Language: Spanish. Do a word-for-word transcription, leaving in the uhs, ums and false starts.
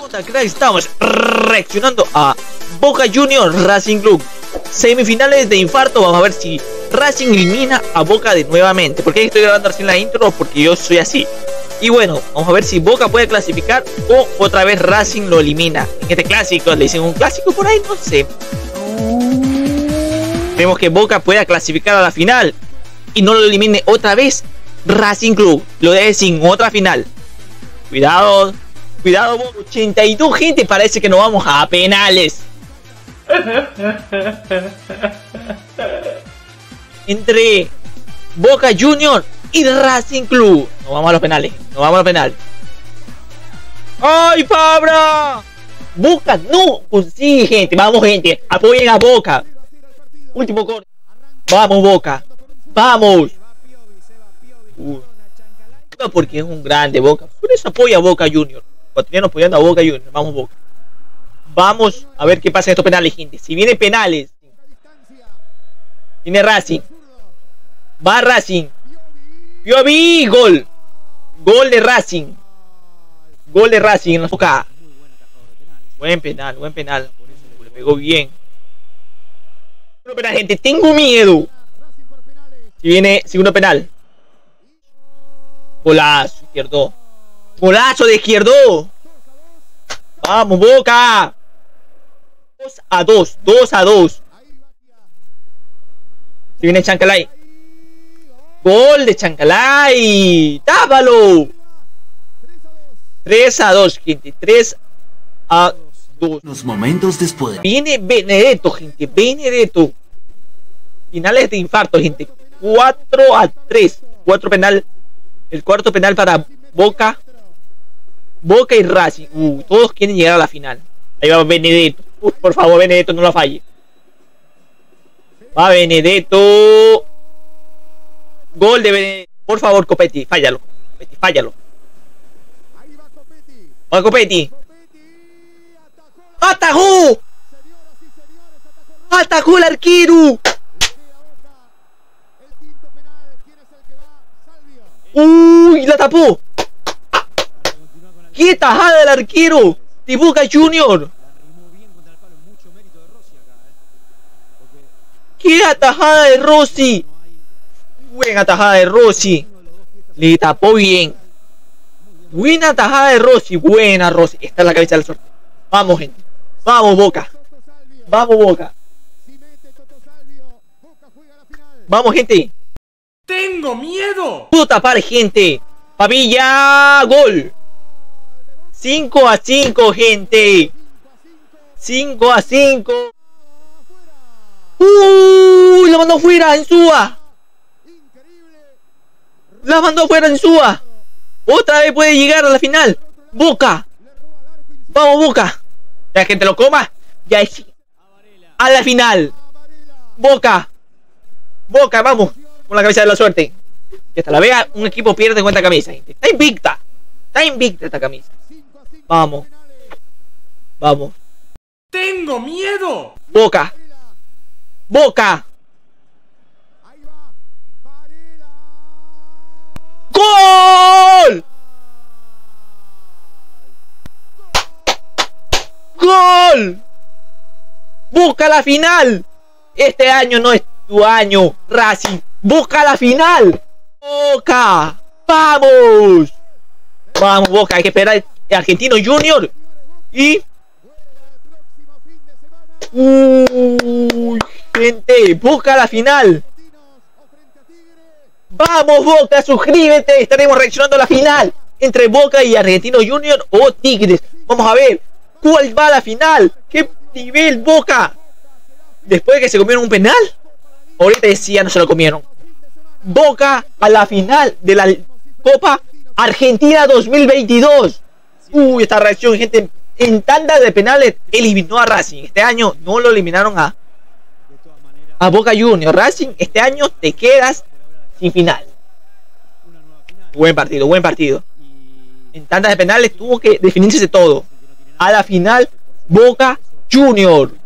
Hola, crack, estamos reaccionando a Boca Juniors Racing Club. Semifinales de infarto. Vamos a ver si Racing elimina a Boca de nuevamente. ¿Por qué estoy grabando así en la intro? Porque yo soy así. Y bueno, vamos a ver si Boca puede clasificar o otra vez Racing lo elimina. En este clásico, le dicen un clásico por ahí, no sé. Vemos que Boca pueda clasificar a la final y no lo elimine otra vez Racing Club. Lo deje sin otra final. Cuidado, cuidado, ochenta y dos, gente, parece que nos vamos a penales. Entre Boca Juniors y Racing Club. Nos vamos a los penales, nos vamos a los penales. ¡Ay, Fabra! Boca no consigue, gente. Vamos, gente, apoyen a Boca. Último corte. Vamos, Boca. Vamos. Uh. Porque es un grande Boca. Por eso apoya a Boca Juniors. Ecuatoriano apoyando a Boca Juniors. Vamos, Boca. Vamos a ver qué pasa en estos penales, gente. Si vienen penales, viene Racing. Va Racing. Yo vi gol. Gol de Racing. Gol de Racing en la Boca. Buen penal, buen penal. Le pegó bien. Segundo penal, gente. Tengo miedo. Si viene segundo penal. Golazo, izquierdo. Golazo de izquierdo. Vamos, Boca. dos a dos. dos a dos. Si viene Chancalay. Gol de Chancalay. ¡Tábalo! tres a dos, gente. tres a dos. Los momentos después. Viene Benedetto, gente. Benedetto. Finales de infarto, gente. cuatro a tres. cuatro penal. El cuarto penal para Boca. Boca y Racing. Uh, todos quieren llegar a la final. Ahí va Benedetto. Uh, por favor, Benedetto, no la falle. Va Benedetto. Gol de Benedetto. Por favor, Copetti, fállalo. Copetti, fállalo. Va Copetti. ¡Atajó! ¡Atajó el arquero! ¡Uy! ¡La tapó! ¡Qué tajada del arquero de Boca Juniors! ¡Qué atajada de Rossi! Buena atajada de Rossi. Le tapó bien. Buena atajada de Rossi. Buena Rossi. Esta es la cabeza de la suerte. Vamos, gente. Vamos, Boca. Vamos, Boca. Vamos, gente. ¡Tengo miedo! Pudo tapar, gente. Pavilla. Gol. cinco a cinco, gente. cinco a cinco. Uy, la mandó fuera en Insúa. La mandó fuera en Insúa. Otra vez puede llegar a la final. Boca. Vamos, Boca. Ya que te lo coma. Ya es a la final. Boca. Boca, vamos. Con la cabeza de la suerte. Que hasta la vea un equipo pierde cuenta camisa, gente. Está invicta. Está invicta esta camisa. Vamos. Vamos. ¡Tengo miedo! Boca. Boca. ¡Gol! ¡Gol! Boca la final. Este año no es tu año, Racing. Boca la final. Boca. Vamos. Vamos, Boca. Hay que esperar el Argentino Junior. Y... Uy, gente. Boca la final. Vamos, Boca. Suscríbete. Estaremos reaccionando a la final entre Boca y Argentino Junior o Tigres. Vamos a ver cuál va a la final. ¿Qué nivel Boca? Después de que se comieron un penal. Ahorita decía no se lo comieron. Boca a la final de la Copa Argentina dos mil veintidós. Uy, esta reacción, gente. En tanda de penales eliminó a Racing. Este año no lo eliminaron a A Boca Juniors. Racing, este año te quedas sin final. Buen partido, buen partido. En tandas de penales tuvo que definirse todo. A la final, Boca Juniors.